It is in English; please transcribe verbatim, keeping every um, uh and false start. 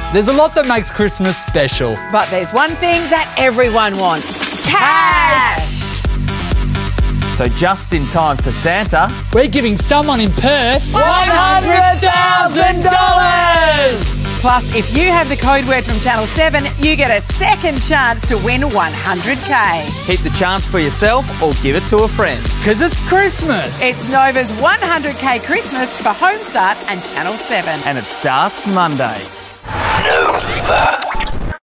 There's a lot that makes Christmas special. But there's one thing that everyone wants. Cash! So just in time for Santa, We're giving someone in Perth one hundred thousand dollars! Plus, if you have the code word from Channel seven, you get a second chance to win one hundred K. Hit the chance for yourself or give it to a friend. because it's Christmas. It's Nova's one hundred K Christmas for Homestart and Channel seven. And it starts Monday. Nova.